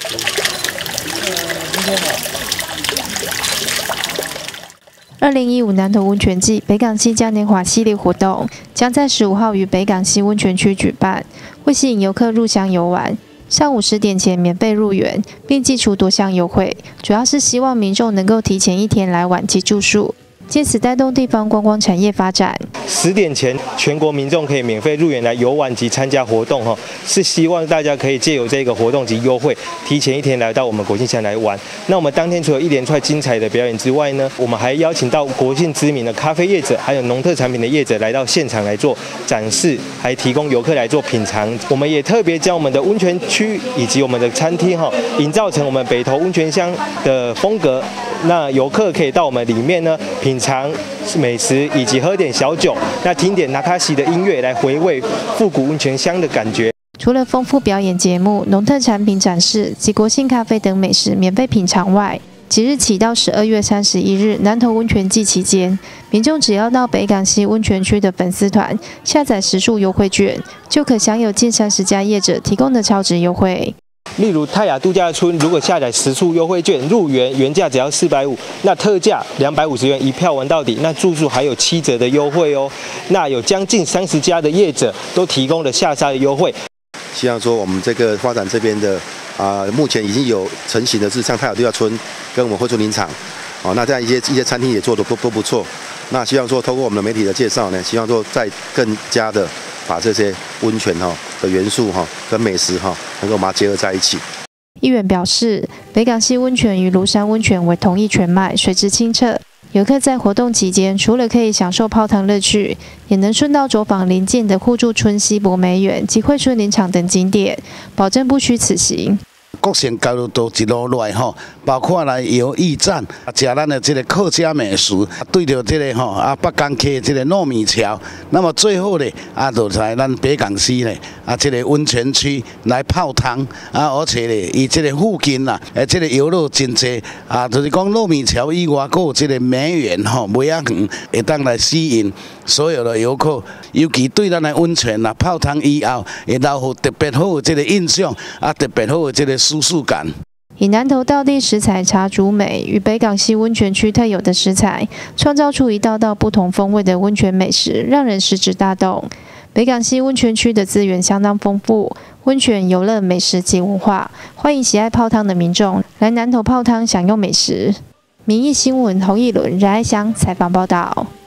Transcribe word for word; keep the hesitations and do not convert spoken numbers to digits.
二零一五南投温泉季北港溪嘉年华系列活动将在十五号于北港溪温泉区举办，为吸引游客入乡游玩。上午十点前免费入园，并祭出多项优惠，主要是希望民众能够提前一天来晚及住宿，借此带动地方观光产业发展。 十点前，全国民众可以免费入园来游玩及参加活动，哈，是希望大家可以借由这个活动及优惠，提前一天来到我们国庆乡来玩。那我们当天除了一连串精彩的表演之外呢，我们还邀请到国庆知名的咖啡业者，还有农特产品的业者来到现场来做展示，还提供游客来做品尝。我们也特别将我们的温泉区以及我们的餐厅，哈，营造成我们北投温泉乡的风格。那游客可以到我们里面呢，品尝美食以及喝点小酒，那听点纳卡西的音乐来回味复古温泉乡的感觉。 除了丰富表演节目、农特产品展示及国庆咖啡等美食免费品尝外，即日起到十二月三十一日南投温泉季期间，民众只要到北港溪温泉区的粉丝团下载时数优惠券，就可享有近三十家业者提供的超值优惠。 例如泰雅度假村，如果下载食宿优惠券入园，原价只要四百五，那特价两百五十元一票玩到底，那住宿还有七折的优惠哦。那有将近三十家的业者都提供了下杀的优惠。 希望说我们这个发展这边的啊、呃，目前已经有成型的是像泰雅度假村跟我们惠春林场，哦，那这样一些一些餐厅也做的都都不错。那希望说透过我们的媒体的介绍呢，希望说再更加的把这些温泉哈的元素哈跟美食哈能够把它结合在一起。 议员表示，北港溪温泉与庐山温泉为同一泉脉，水质清澈。游客在活动期间，除了可以享受泡汤乐趣，也能顺道走访邻近的互助村西博美园及惠春林场等景点，保证不虚此行。 国线交流道一路来吼，包括来游驿站，食咱的这个客家美食，对着这个吼啊北港溪这个糯米桥，那么最后呢啊，就在咱北港溪呢啊这个温泉区来泡汤啊，而且呢，伊这个附近呐，诶这个游乐真多啊，就是讲糯米桥以外，还有这个梅园吼，梅仔园会当来吸引所有的游客，尤其对咱的温泉呐泡汤以后，会留下特别好的这个印象啊，特别好的这个舒适感。 以南投道地食材茶竹美与北港溪温泉区特有的食材，创造出一道道不同风味的温泉美食，让人食指大动。北港溪温泉区的资源相当丰富，温泉、游乐、美食及文化，欢迎喜爱泡汤的民众来南投泡汤享用美食。民意新闻洪义伦、任爱香采访报道。